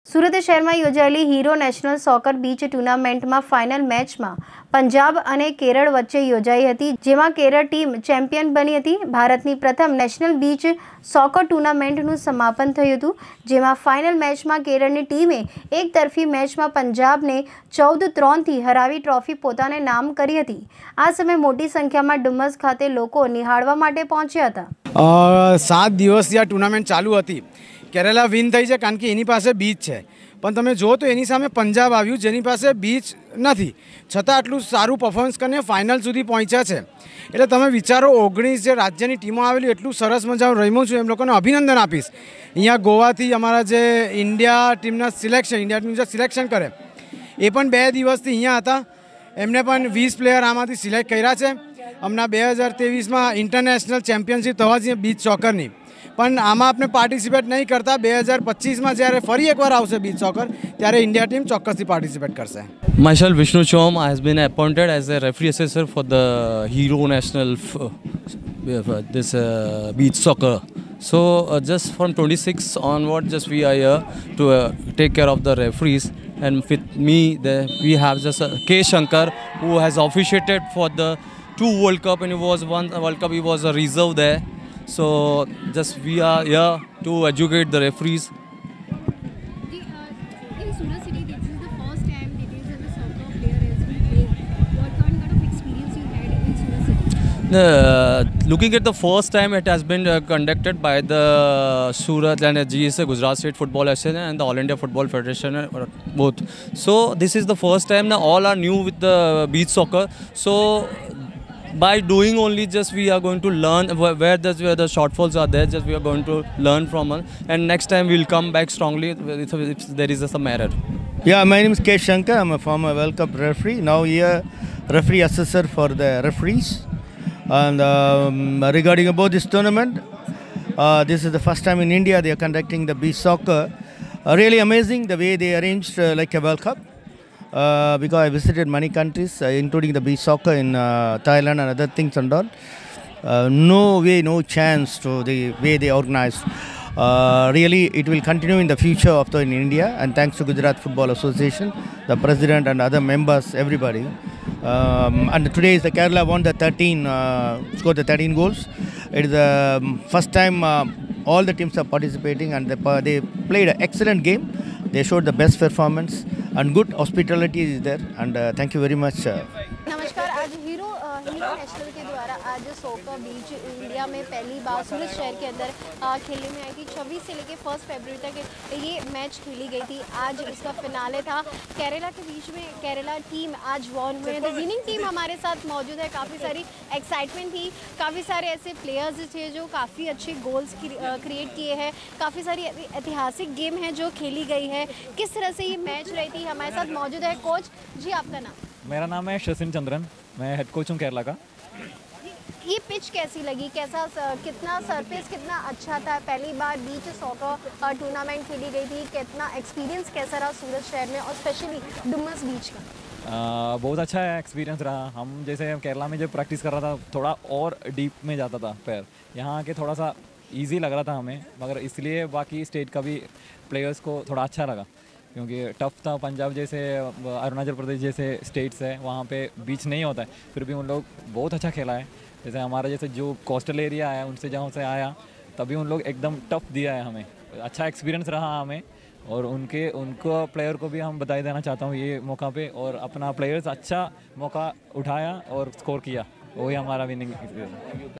સુરત શહેરમાં યોજાયેલી hero national soccer beach ટુર્નામેન્ટમાં ફાઇનલ મેચમાં પંજાબ અને કેરળ વચ્ચે યોજાઈ હતી, જેમાં કેરળ ટીમ ચેમ્પિયન બની હતી। ભારતની પ્રથમ નેશનલ બીચ સોકર ટુર્નામેન્ટનું સમાપન થયું હતું, જેમાં ફાઇનલ મેચમાં કેરળની ટીમે એકતરફી મેચમાં પંજાબને 14-3થી હરાવી ટ્રોફી પોતાને નામ કરી હતી। આ સમયે મોટી સંખ્યામાં ડુમસ ખાતે લોકો નિહાળવા માટે પહોંચ્યા હતા। 7 દિવસથી આ ટુર્નામેન્ટ ચાલુ હતી। केरला विन थई छे कारण के एनी पासे बीच है, पण तमे जो तो एनी सामे पंजाब आव्युं जेनी पासे बीच नथी, छतां आटलुं सारूं परफॉर्मन्स करीने फाइनल सुधी पहोंच्या छे। एटले तमे विचारो 19 जे राज्यनी टीमों आवेली एटलुं सरस मजानुं रम्युं छुं, एम लोकोने अभिनंदन आपीश। अहींया गोवाथी अमारा जे इंडिया टीमना सिलेक्शन करे ए पण 2 दिवसथी अहींया हता। एमणे पण 20 प्लेयर आमांथी सिलेक्ट कर्या छे। हमणां 2023 में इंटरनेशनल चेम्पियनशीप थवा छे बीच सॉकरनी, पण आमां आपणे पार्टिसिपेट नहीं करता। 2025 में ज्यारे फरी एकवार आवशे बीच सॉकर त्यारे इंडिया टीम चोक्कसथी पार्टिसिपेट करशे। Myself Vishnu Chom, I has been appointed as a referee assessor for the Hero National beach soccer. So just from 26 onward, just we are here to take care of the referees, and with me we have just K Shankar, who has officiated for the 2 World Cup, and he was one World Cup he was a reserve there. So just we are here to educate the referees. In Surat City, this is the first time that is a soccer player has been playing. What kind of experience you had in Surat City? Looking at the first time, it has been conducted by the Surat and GSA, Gujarat State Football Association, and the All India Football Federation, both. So this is the first time. Now all are new with the beach soccer. So by doing only, just we are going to learn where the shortfalls are there. Just we are going to learn from it, and next time we'll come back strongly if there is some error. Yeah, my name is K Shankar. I'm a former World Cup referee. Now here, referee assessor for the referees. And regarding about this tournament, this is the first time in India they are conducting the beach soccer. Really amazing the way they arranged like a World Cup. Because I visited many countries, including the beach soccer in Thailand and other things and all. No way, no chance to the way they organized. Really, it will continue in the future in India, and thanks to Gujarat Football Association, the president and other members, everybody. And today is the Kerala won the 13, scored the 13 goals. It is the first time all the teams are participating, and they played an excellent game. They showed the best performance and good hospitality is there, and thank you very much. नमस्कार। आज hero national के द्वारा आज सोकर बीच India में पहली बार सूरत शहर के अंदर खेलने में आई थी। 26 से लेकर 1 फरवरी तक ये मैच खेली गई थी। आज इसका फिनाले था केरला के बीच में। केरला टीम आज वॉन हुए, द विनिंग टीम हमारे साथ मौजूद है। काफ़ी सारी एक्साइटमेंट थी, काफ़ी सारे ऐसे प्लेयर्स थे जो काफ़ी अच्छे गोल्स क्रिएट किए हैं। काफ़ी सारी ऐतिहासिक गेम है जो खेली गई है। किस तरह से ये मैच रही थी, हमारे साथ मौजूद है कोच जी। आपका नाम? मेरा नाम है शशिन चंद्रन, मैं हेड कोच हूँ केरला का। ये पिच कैसी लगी, कैसा कितना सरफेस कितना अच्छा था? पहली बार बीच सॉकर टूर्नामेंट खेली गई थी। कितना एक्सपीरियंस कैसा रहा सूरत शहर में और स्पेशली डुमस बीच का? बहुत अच्छा एक्सपीरियंस रहा। हम जैसे केरला में जब प्रैक्टिस कर रहा था थोड़ा और डीप में जाता था पैर, यहाँ आके थोड़ा सा इजी लग रहा था हमें, मगर इसलिए बाकी स्टेट का भी प्लेयर्स को थोड़ा अच्छा लगा, क्योंकि टफ था। पंजाब जैसे, अरुणाचल प्रदेश जैसे स्टेट्स है वहाँ पे बीच नहीं होता है, फिर भी उन लोग बहुत अच्छा खेला है। जैसे हमारा जैसे जो कोस्टल एरिया आया उनसे जहाँ से आया तभी उन लोग एकदम टफ दिया है हमें। अच्छा एक्सपीरियंस रहा हमें, और उनको प्लेयर को भी हम बधाई देना चाहता हूँ ये मौका पे, और अपना प्लेयर्स अच्छा मौका उठाया और स्कोर किया, वही हमारा विनिंग।